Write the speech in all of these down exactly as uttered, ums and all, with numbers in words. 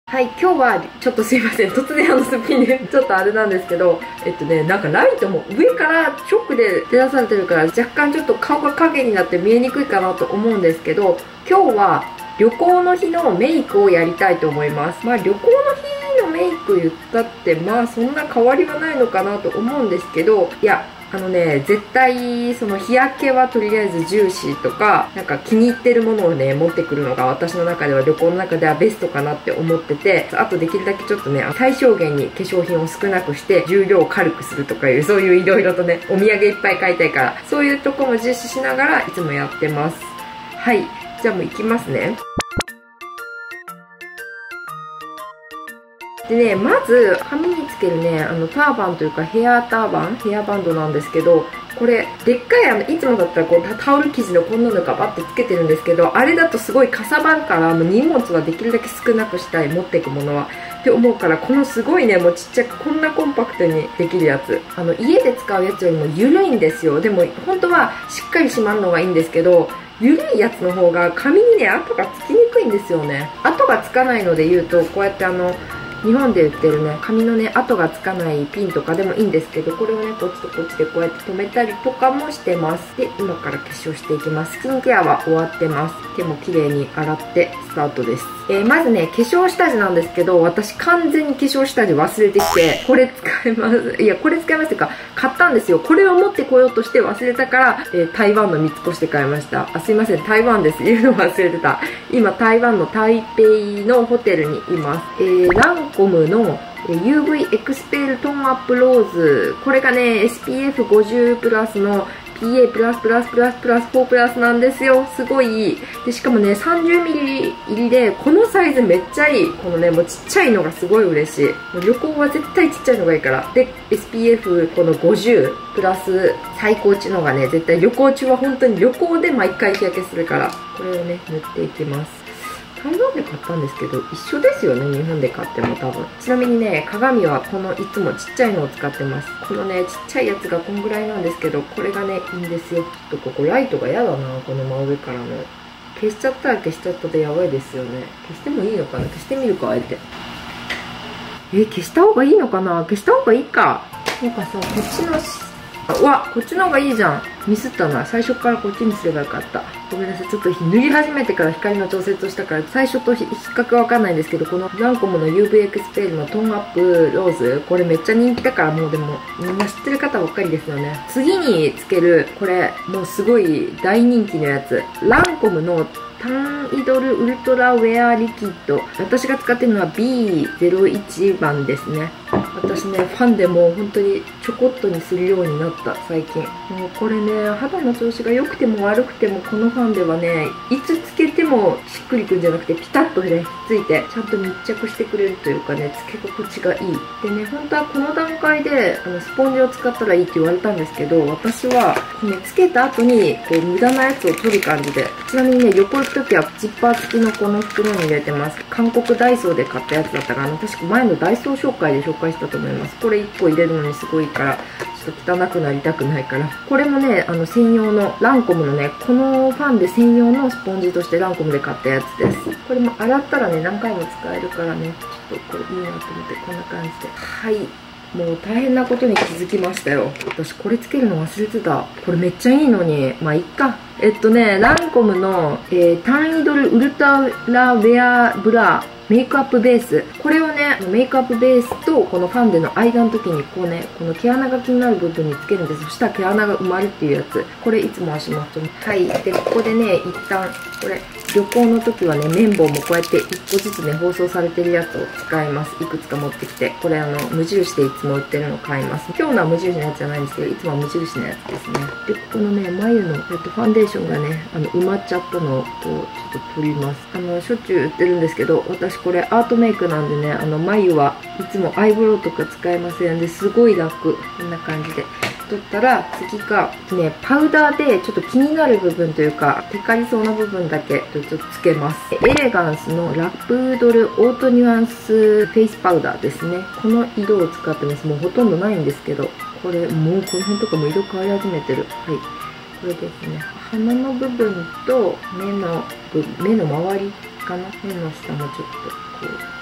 はい、今日はちょっとすいません、突然あのすっぴんでちょっとあれなんですけど、えっとね、なんかライトも上から直で照らされてるから若干ちょっと顔が影になって見えにくいかなと思うんですけど、今日は旅行の日のメイクをやりたいと思います。まあ旅行の日のメイク言ったってまあそんな変わりはないのかなと思うんですけど、いやあのね、絶対その日焼けはとりあえず重視とか、なんか気に入ってるものをね持ってくるのが私の中では旅行の中ではベストかなって思ってて、あとできるだけちょっとね最小限に化粧品を少なくして重量を軽くするとかいう、そういういろいろとねお土産いっぱい買いたいから、そういうとこも重視しながらいつもやってます。はい、じゃあもういきますね。でね、まず髪につけるねあのターバンというかヘアターバンヘアバンドなんですけど、これでっかいあのいつもだったらこう タ, タオル生地のこんなのがバッてつけてるんですけど、あれだとすごいかさばるからもう荷物はできるだけ少なくしたい、持っていくものはって思うから、このすごいねもうちっちゃくこんなコンパクトにできるやつ、あの家で使うやつよりも緩いんですよ。でも本当はしっかり締まるのがいいんですけど、緩いやつの方が髪にね跡がつきにくいんですよね。跡がつかないので言うと、こうやってあの日本で売ってるね髪のね跡がつかないピンとかでもいいんですけど、これをねこっちとこっちでこうやって留めたりとかもしてます。で今から化粧していきます。スキンケアは終わってます。手も綺麗に洗ってスタートです。えー、まずね化粧下地なんですけど、私完全に化粧下地忘れてきて、これ使います。いやこれ使いますっていうか買ったんですよ。これを持ってこようとして忘れたから、えー、台湾のみっつ越して買いました。あすいません、台湾です、言うの忘れてた。今台湾の台北のホテルにいます。えー、ランコムのユーブイ エクスペールトーンアップローズ、これがね エスピーエフごじゅう プラスの ピーエー プラスプラスプラスプラスフォープラスなんですよ。すごいいい。でしかもね さんじゅうミリ 入りで、このサイズめっちゃいい。このねもうちっちゃいのがすごい嬉しい。旅行は絶対ちっちゃいのがいいから。で エスピーエフ このごじゅうプラス最高値のがね、絶対旅行中は本当に旅行で毎回日焼けするから、これをね塗っていきます。台湾で買ったんですけど一緒ですよね、日本で買っても多分。ちなみにね鏡はこのいつもちっちゃいのを使ってます。このねちっちゃいやつがこんぐらいなんですけど、これがねいいんですよ。ちょっとここライトが嫌だな、この真上からの。消しちゃったら消しちゃったでやばいですよね。消してもいいのかな、消してみるか、あえて。え消した方がいいのかな、消した方がいいか。なんかさこっちのうわこっちの方がいいじゃん。ミスったな、最初からこっちにすればよかった。ごめんなさい、ちょっと塗り始めてから光の調節をしたから最初と比較わかんないんですけど、このランコムの ユーブイ エクスペールのトーンアップローズ、これめっちゃ人気だから、もうでもみんな知ってる方ばっかりですよね。次につけるこれもうすごい大人気のやつ、ランコムのタンイドルウルトラウェアリキッド。私が使ってるのは ビーゼロいち 番ですね。私ねファンでもう本当にちょこっとにするようになった最近。もうこれね肌の調子が良くても悪くても、このファンデはねいつつけてもしっくりくんじゃなくてピタッとねついてちゃんと密着してくれるというかね、つけ心地がいい。でね本当はこの段階であのスポンジを使ったらいいって言われたんですけど、私は、ね、つけた後にこう無駄なやつを取る感じで。ちなみにね旅行行く時はジッパー付きのこの袋に入れてます。韓国ダイソーで買ったやつだったから、あの確か前のダイソー紹介で紹介したと思います。これいっこ入れるのにすごいから、ちょっと汚くなりたくないから。これもねあの専用のランコムのね、このファンデ専用のスポンジとしてランコムで買ったやつです。これも洗ったらね何回も使えるからね、ちょっとこれいいなと思ってこんな感じで。はい、もう大変なことに気づきましたよ。私これつけるの忘れてた。これめっちゃいいのにまあいっか。えっとねランコムの、えー、タンイドルウルトラウェアブラメイクアップベース、これをねメイクアップベースとこのファンデの間の時にこうねこの毛穴が気になる部分につけるんです。そしたら毛穴が埋まるっていうやつ、これいつもはします。はい、でここでね一旦これ旅行の時はね綿棒もこうやっていっこずつね包装されてるやつを使います。いくつか持ってきて、これあの無印でいつも売ってるの買います。今日のは無印のやつじゃないんですけど、いつもは無印のやつですね。でここのね眉の、えっと、ファンデーションがねあの埋まっちゃったのをこうちょっと取ります。あのしょっちゅう売ってるんですけど、私これアートメイクなんでね、あの眉はいつもアイブロウとか使えませんで、すごい楽。こんな感じで取ったら次がねパウダーでちょっと気になる部分というかテカりそうな部分だけちょっとつけます。エレガンスのラプードルオートニュアンスフェイスパウダーですね。この色を使ってます。もうほとんどないんですけど、これもうこの辺とかも色変わり始めてる。はい、これですね。鼻の部分と目の目の周りかな、目の下もちょっとこう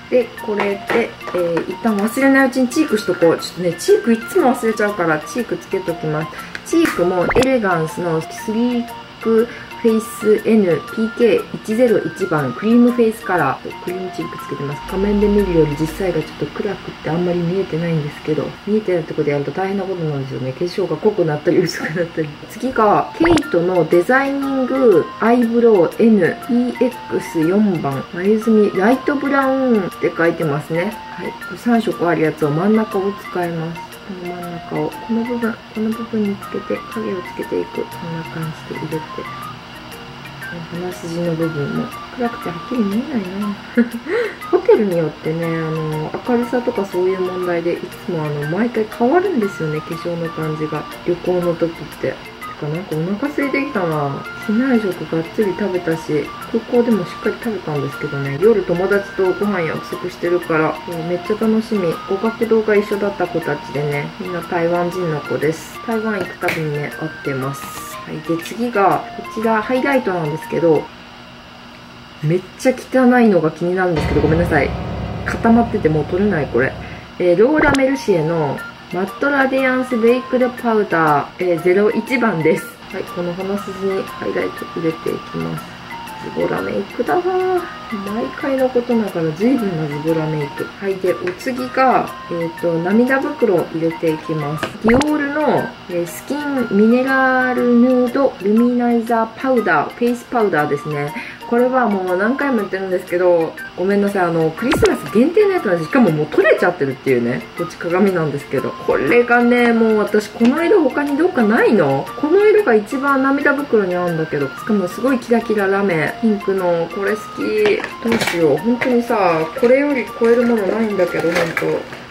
でこれで、えー、一旦忘れないうちにチークしとこう。ちょっとねチークいつも忘れちゃうからチークつけときます。チークもエレガンスのスリークフェイス エヌピーケーいちゼロいち 番クリームフェイスカラー、クリームチークつけてます。画面で見るより実際がちょっと暗くってあんまり見えてないんですけど、見えてないとこでやると大変なことなんですよね。化粧が濃くなったり薄くなったり。次がケイトのデザイニングアイブロウ エヌピーエックスよん 番眉墨ライトブラウンって書いてますね。はい、さん色あるやつを真ん中を使います。この真ん中をこの部分この部分につけて影をつけていく。こんな感じで入れて、鼻筋の部分も暗くてはっきり見えないなホテルによってね、あの明るさとかそういう問題でいつもあの毎回変わるんですよね、化粧の感じが。旅行の時っててか、なんかお腹空いてきたな。機内食がっつり食べたし、空港でもしっかり食べたんですけどね、夜友達とご飯約束してるからもうめっちゃ楽しみ。語学堂が一緒だった子たちでね、みんな台湾人の子です。台湾行くたびにね会ってます。はい、で次がこちらハイライトなんですけど、めっちゃ汚いのが気になるんですけど、ごめんなさい、固まっててもう取れないこれ、えー、ローラ・メルシエのマットラディアンスベイクドパウダー、えー、ゼロいち 番です。はい、この鼻筋にハイライト入れていきます。ズボラメイクだわー。毎回のことながら随分なズボラメイク。はい、でお次が、えー、と涙袋を入れていきます。ディオールの、えー、スキンミネラルヌードルミナイザーパウダー、フェイスパウダーですね。これはもう何回も言ってるんですけど、ごめんなさい、あのクリスマス限定のやつなんです。しかももう取れちゃってるっていうね、こっち鏡なんですけど、これがね、もう私この色他にどっかないの。この色が一番涙袋に合うんだけど、しかもすごいキラキララメピンクのこれ好き。どうしよう、本当にさ、これより超えるものないんだけど、本当。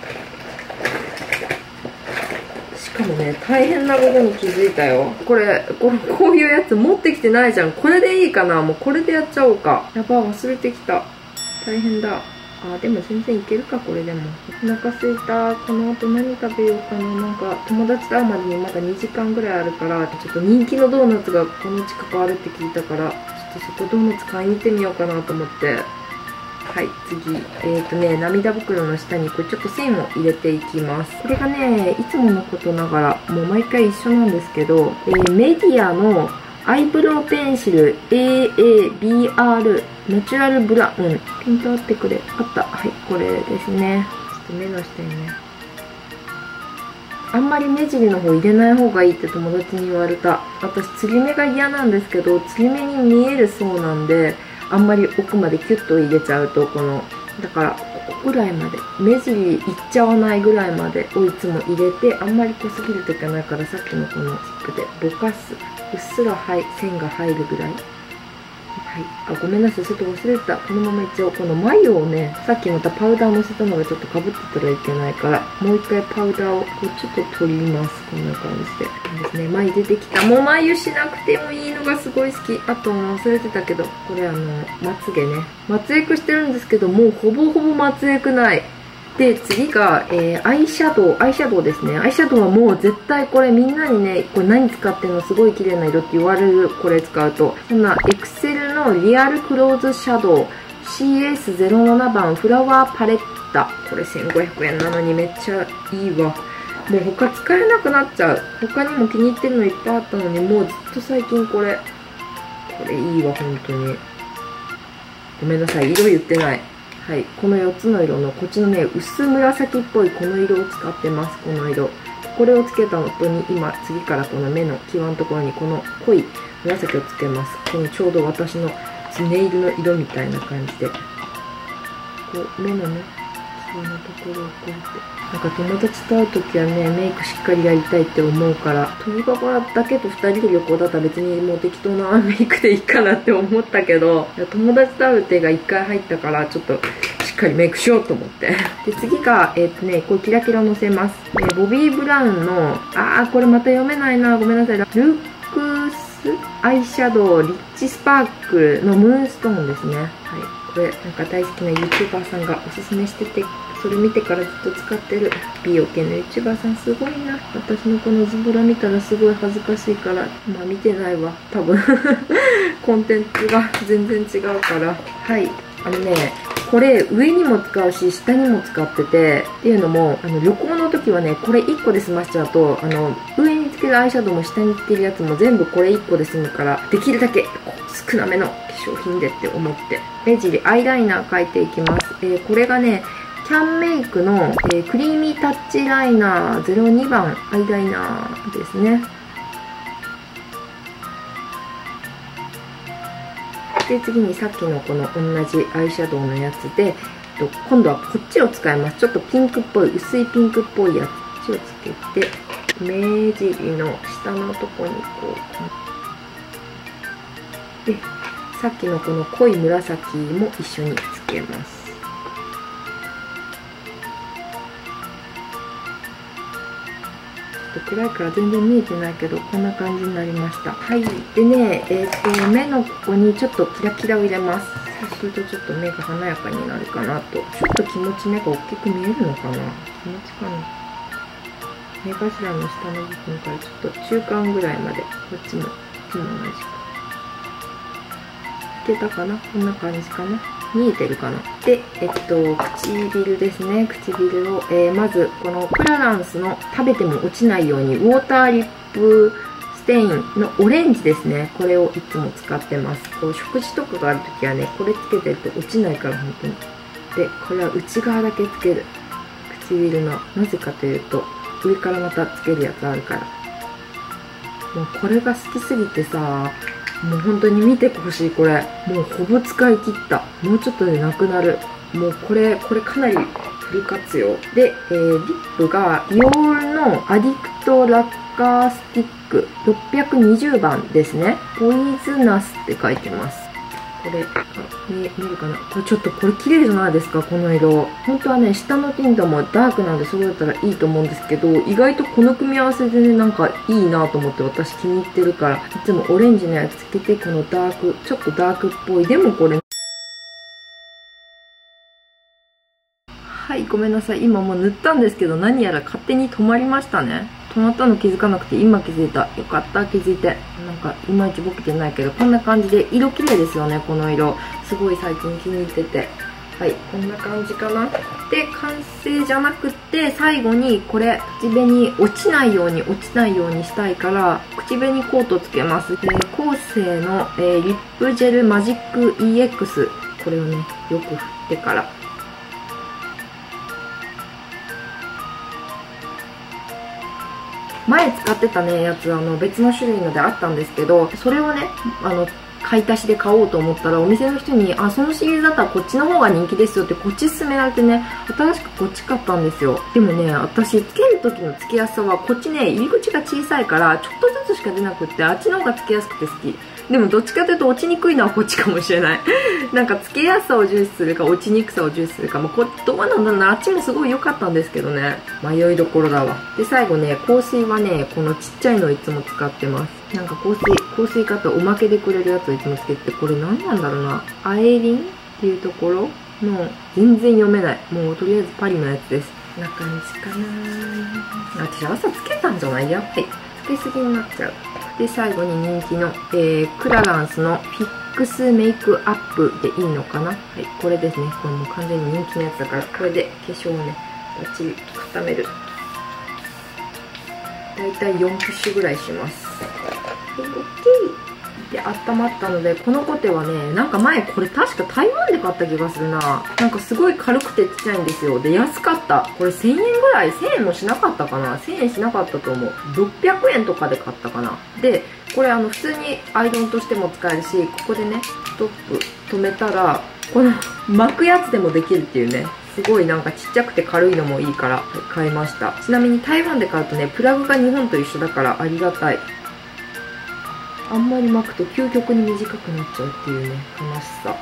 しかもね、大変なことに気づいたよ。これこれこういうやつ持ってきてないじゃん。これでいいかな。もうこれでやっちゃおうか。やば、忘れてきた。大変だ。あ、でも全然いけるか、これでも。お腹すいた。この後何食べようかな。なんか友達と会うまでにまだにじかんぐらいあるから、ちょっと人気のドーナツがこの近くあるって聞いたから、ちょっとそこドーナツ買いに行ってみようかなと思って。はい、次。えっとね、涙袋の下にこれちょっと線を入れていきます。これがね、いつものことながら、もう毎回一緒なんですけど、えー、メディアのアイブロウペンシル エーエービーアール ナチュラルブラウン。ピント合ってくれ。あった。はい、これですね。ちょっと目の下にね。あんまり目尻の方入れない方がいいって友達に言われた。私、つり目が嫌なんですけど、つり目に見えるそうなんで、あんまり奥までキュッと入れちゃうと、このだからここぐらいまで、目尻いっちゃわないぐらいまでをいつも入れて、あんまり濃すぎるときはないから、さっきのこのチップでぼかす、うっすら、はい、線が入るぐらい。はい、あ、ごめんなさい、ちょっと忘れてた。このまま一応この眉をね、さっきまたパウダーのせたのがちょっとかぶってたらいけないから、もう一回パウダーをこうちょっと取ります。こんな感じで。そうですね、眉出てきた。もう眉しなくてもいいのがすごい好き。あと忘れてたけど、これあのまつげね、まつエクしてるんですけど、もうほぼほぼまつエクない。で次が、えー、アイシャドウアイシャドウですね。アイシャドウはもう絶対これみんなにね、これ何使ってんの、すごい綺麗な色って言われる。これ使うと、そんなエクセルのリアルクローズシャドウ シーエスゼロなな 番フラワーパレッタ。これせんごひゃくえんなのにめっちゃいいわ。もう他使えなくなっちゃう。他にも気に入ってるのいっぱいあったのに、もうずっと最近これこれいいわ、本当に。ごめんなさい、色言ってない。はい、このよっつの色のこっちのね、薄紫っぽいこの色を使ってます。この色、これをつけた後に今次からこの目の際のところにこの濃い紫をつけます。このちょうど私のネイルの色みたいな感じで、こう目のね際のところをこうやって、なんか友達と会う時はね、メイクしっかりやりたいって思うから、鳥ババだけとふたりで旅行だったら別にもう適当なメイクでいいかなって思ったけど、友達と会う手がいっかい入ったから、ちょっとしっかりメイクしようと思って。で次がえっとね、これキラキラのせます。えー、ボビー・ブラウンの、あーこれまた読めないな、ごめんなさい。ルックスアイシャドウリッチスパークルのムーンストーンですね。はい、これなんか大好きな YouTuber さんがおすすめしてて、それ見てからずっと使ってる。美容系の YouTuber さんすごいな。私のこのズボラ見たらすごい恥ずかしいから、まあ見てないわ多分コンテンツが全然違うから。はい、あのね、 これ上にも使うし下にも使ってて、っていうのもあの旅行の時はねこれいっこで済ましちゃうと、あの上につけるアイシャドウも下につけるやつも全部これいっこで済むから、できるだけ少なめの化粧品でって思って目尻アイライナー描いていきます。えー、これがねキャンメイクの、えー、クリーミータッチライナーゼロにばんアイライナーですね。で次にさっきのこの同じアイシャドウのやつで、今度はこっちを使います。ちょっとピンクっぽい、薄いピンクっぽいやつをつけて、目尻の下のとこにこうで、さっきのこの濃い紫も一緒につけます。暗いから全然見えてないけど、こんな感じになりました。はい。でね、えっと、目のここにちょっとキラキラを入れます。そうするとちょっと目が華やかになるかなと。ちょっと気持ち目が大きく見えるのかな、気持ちかな。目頭の下の部分からちょっと中間ぐらいまで、こっちも、こっちも同じく。いけたかな、こんな感じかな。見えてるかな。で、えっと、唇ですね。唇を、えー、まず、このクラランスの食べても落ちないように、ウォーターリップステインのオレンジですね。これをいつも使ってます。こう、食事とかがあるときはね、これつけてると落ちないから、本当に。で、これは内側だけつける。唇の。なぜかというと、上からまたつけるやつあるから。もうこれが好きすぎてさ、もう本当に見てほしい、これ。もうほぼ使い切った。もうちょっとでなくなる。もうこれ、これかなりフル活用。で、えー、リップが、ディオールのアディクトラッカースティックろっぴゃくにじゅうばんですね。ポイズナスって書いてます。これ、見えるかな、これちょっとこれ綺麗じゃないですか、この色。本当はね、下のティントもダークなんでそれだったらいいと思うんですけど、意外とこの組み合わせでね、なんかいいなと思って私気に入ってるから、いつもオレンジのやつつけて、このダーク、ちょっとダークっぽい。でもこれ、はい、ごめんなさい。今もう塗ったんですけど、何やら勝手に止まりましたね。止まったの気づかなくて、今気づいた。よかった、気づいて。なんか、いまいちボケてないけど、こんな感じで、色綺麗ですよね、この色。すごい最近気に入ってて。はい、こんな感じかな。で、完成じゃなくって、最後に、これ、口紅落ちないように、落ちないようにしたいから、口紅コートつけます。えー、コーセーの、えー、リップジェルマジック イーエックス。これをね、よく振ってから。前使ってたね、やつ、あの、別の種類のであったんですけど、それをね、あの、買い足しで買おうと思ったら、お店の人に、あ、そのシリーズだったらこっちの方が人気ですよって、こっち勧められてね、新しくこっち買ったんですよ。でもね、私、つける時のつけやすさは、こっちね、入り口が小さいから、ちょっとずつしか出なくって、あっちの方がつけやすくて好き。でもどっちかというと落ちにくいのはこっちかもしれない。なんかつけやすさを重視するか落ちにくさを重視するか、まあ、こどうなんだろうな、あっちもすごい良かったんですけどね、迷いどころだわ。で最後ね、香水はね、このちっちゃいのをいつも使ってます。なんか香水香水かとおまけでくれるやつをいつもつけてて、これ何なんだろうな、アエリンっていうところの全然読めない、もうとりあえずパリのやつです。こんな感じかな。私朝つけたんじゃない、やばい、つけすぎになっちゃう。で最後に人気の、えー、クラランスのフィックスメイクアップでいいのかな。はい、これですね。これもう完全に人気のやつだから、これで化粧をね、バッチリ固める。だいたいよんプッシュぐらいします。はい、オッケー。で、温まったので、このコテはね、なんか前これ確か台湾で買った気がするな。なんかすごい軽くてちっちゃいんですよ。で、安かった。これせんえんぐらい、せんえんもしなかったかな。せんえんしなかったと思う。ろっぴゃくえんとかで買ったかな。で、これあの普通にアイロンとしても使えるし、ここでね、ストップ止めたら、この巻くやつでもできるっていうね。すごいなんかちっちゃくて軽いのもいいから買いました。ちなみに台湾で買うとね、プラグが日本と一緒だからありがたい。あんまり巻くと究極に短くなっちゃうっていうね、悲しさ。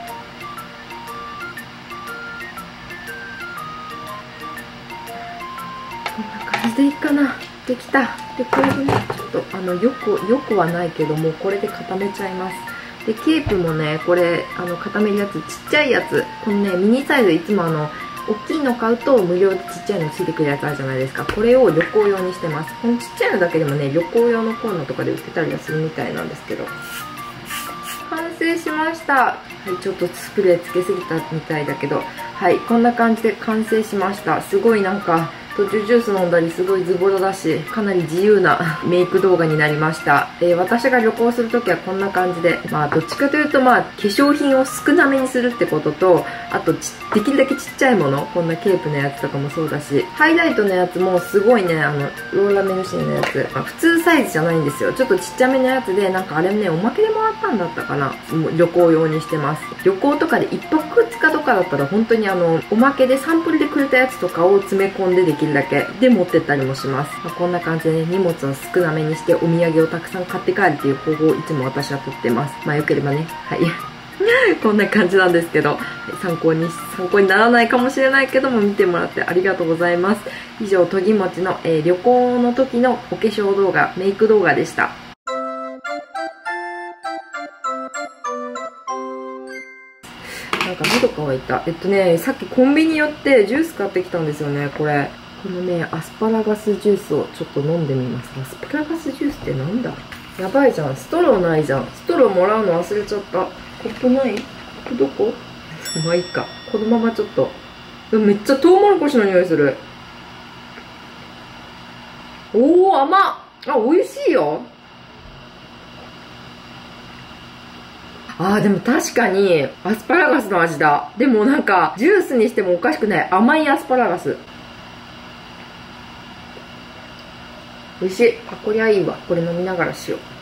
こんな感じでいいかな。できた。で、これでね、ちょっとあの、よく、よくはないけども、これで固めちゃいます。で、ケープもね、これ、あの、固めるやつ、ちっちゃいやつ。このね、ミニサイズ、いつもあの、大きいの買うと無料でちっちゃいのついてくるやつあるじゃないですか。これを旅行用にしてます。このちっちゃいのだけでもね、旅行用のコーナーとかで売ってたりはするみたいなんですけど。完成しました。 はい、ちょっとスプレーつけすぎたみたいだけど、はい、こんな感じで完成しました。すごいなんか途中ジュース飲んだりすごいズボラだし、かなり自由なメイク動画になりました。えー、私が旅行するときはこんな感じで、まあどっちかというとまあ化粧品を少なめにするってことと、あとちできるだけちっちゃいもの、こんなケープのやつとかもそうだし、ハイライトのやつもすごいね、あのローラメルシーのやつ、まあ、普通サイズじゃないんですよ。ちょっとちっちゃめのやつで、なんかあれね、おまけでもらったんだったかな。もう旅行用にしてます。旅行とかでいっぱくふつかとかだったら本当にあのおまけでサンプルでくれたやつとかを詰め込んでできるだけで持ってったりもします。まあ、こんな感じでね、荷物を少なめにしてお土産をたくさん買って帰るっていう方法をいつも私はとってます。まあよければね、はいこんな感じなんですけど、はい、参考に参考にならないかもしれないけども見てもらってありがとうございます。以上、とぎもちの、えー、旅行の時のお化粧動画、メイク動画でした。なんか喉乾いた。えっとね、さっきコンビニ寄ってジュース買ってきたんですよね、これ。このね、アスパラガスジュースをちょっと飲んでみます。アスパラガスジュースってなんだ？やばいじゃん。ストローないじゃん。ストローもらうの忘れちゃった。コップない？コップどこ？まあいいか。このままちょっと。でもめっちゃトウモロコシの匂いする。おー、甘っ！あ、美味しいよ。あー、でも確かにアスパラガスの味だ。でもなんかジュースにしてもおかしくない甘いアスパラガス。美味しい。あ、こりゃいいわ。これ飲みながらしよう。